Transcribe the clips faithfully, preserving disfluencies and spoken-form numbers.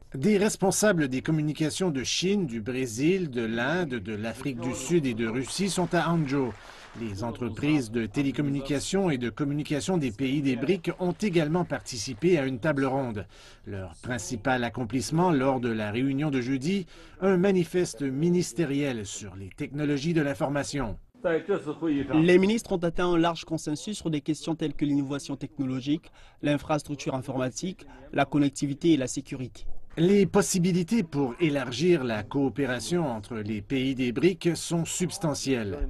Des responsables des communications de Chine, du Brésil, de l'Inde, de l'Afrique du Sud et de Russie sont à Hangzhou. Les entreprises de télécommunications et de communication des pays des briques ont également participé à une table ronde. Leur principal accomplissement lors de la réunion de jeudi, un manifeste ministériel sur les technologies de l'information. Les ministres ont atteint un large consensus sur des questions telles que l'innovation technologique, l'infrastructure informatique, la connectivité et la sécurité. Les possibilités pour élargir la coopération entre les pays des briques sont substantielles.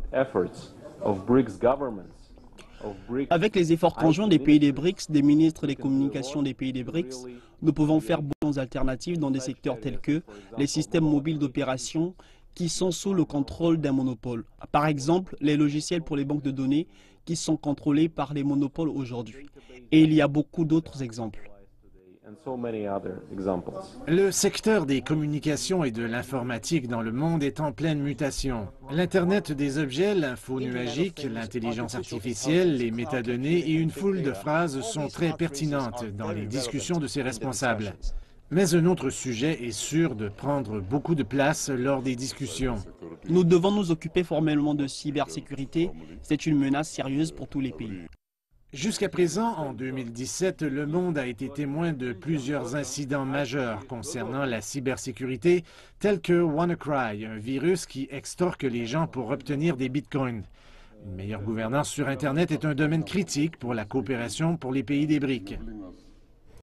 Avec les efforts conjoints des pays des briques, des ministres des communications des pays des briques, nous pouvons faire bonnes alternatives dans des secteurs tels que les systèmes mobiles d'opération qui sont sous le contrôle d'un monopole. Par exemple, les logiciels pour les banques de données qui sont contrôlés par les monopoles aujourd'hui. Et il y a beaucoup d'autres exemples. Le secteur des communications et de l'informatique dans le monde est en pleine mutation. L'Internet des objets, l'info nuagique, l'intelligence artificielle, les métadonnées et une foule de phrases sont très pertinentes dans les discussions de ces responsables. Mais un autre sujet est sûr de prendre beaucoup de place lors des discussions. Nous devons nous occuper formellement de cybersécurité. C'est une menace sérieuse pour tous les pays. Jusqu'à présent, en deux mille dix-sept, le monde a été témoin de plusieurs incidents majeurs concernant la cybersécurité, tels que WannaCry, un virus qui extorque les gens pour obtenir des bitcoins. Une meilleure gouvernance sur Internet est un domaine critique pour la coopération pour les pays des briques.